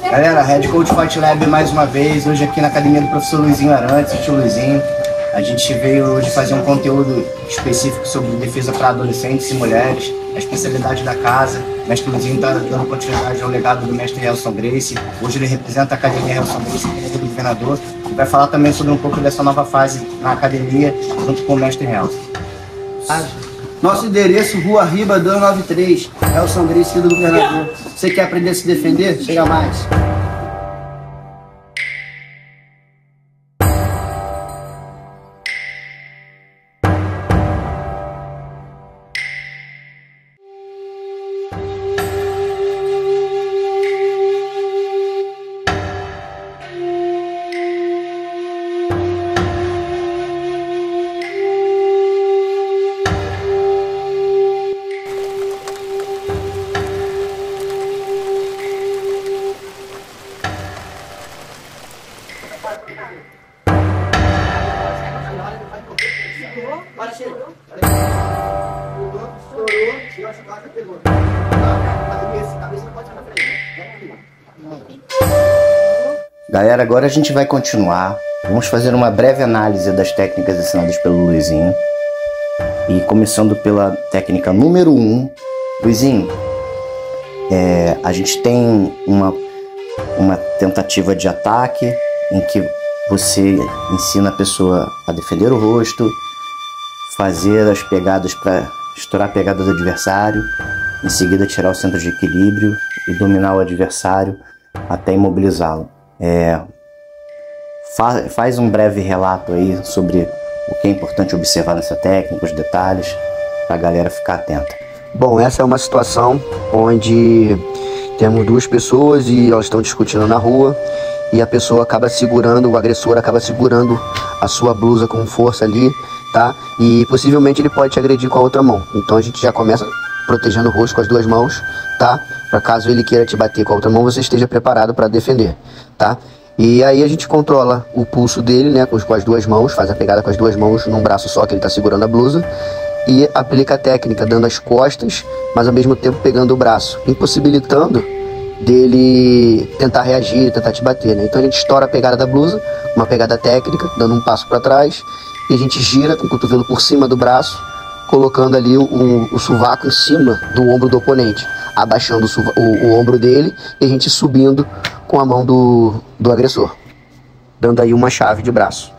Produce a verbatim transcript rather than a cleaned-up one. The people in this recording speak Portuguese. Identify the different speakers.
Speaker 1: Galera, Red Coach Fight Lab mais uma vez, hoje aqui na academia do professor Luizinho Arantes, o tio Luizinho. A gente veio hoje fazer um conteúdo específico sobre defesa para adolescentes e mulheres, a especialidade da casa. O mestre Luizinho está dando continuidade ao legado do mestre Relson Gracie. Hoje ele representa a academia Relson Gracie, que é do governador, e vai falar também sobre um pouco dessa nova fase na academia, junto com o mestre Relson.
Speaker 2: Nosso endereço, Rua Riba, dois nove três, Relson Gracie do governador. Você quer aprender a se defender? Chega mais.
Speaker 1: Galera, agora a gente vai continuar. Vamos fazer uma breve análise das técnicas ensinadas pelo Luizinho. E começando pela técnica número um. Luizinho, é, a gente tem uma, uma tentativa de ataque em que você ensina a pessoa a defender o rosto, fazer as pegadas para estourar a pegada do adversário, em seguida tirar o centro de equilíbrio e dominar o adversário até imobilizá-lo. É, fa faz um breve relato aí sobre o que é importante observar nessa técnica, os detalhes, para a galera ficar atenta.
Speaker 2: Bom, essa é uma situação onde temos duas pessoas e elas estão discutindo na rua e a pessoa acaba segurando, o agressor acaba segurando a sua blusa com força ali, tá? E possivelmente ele pode te agredir com a outra mão. Então a gente já começa protegendo o rosto com as duas mãos, tá? Para caso ele queira te bater com a outra mão, você esteja preparado para defender, tá? E aí a gente controla o pulso dele, né, com as duas mãos, faz a pegada com as duas mãos num braço só que ele está segurando a blusa e aplica a técnica dando as costas, mas ao mesmo tempo pegando o braço, impossibilitando dele tentar reagir, tentar te bater, né? Então a gente estoura a pegada da blusa, uma pegada técnica, dando um passo para trás, e a gente gira com o cotovelo por cima do braço, colocando ali o, o, o sovaco em cima do ombro do oponente, abaixando o, o, o ombro dele e a gente subindo com a mão do, do agressor, dando aí uma chave de braço.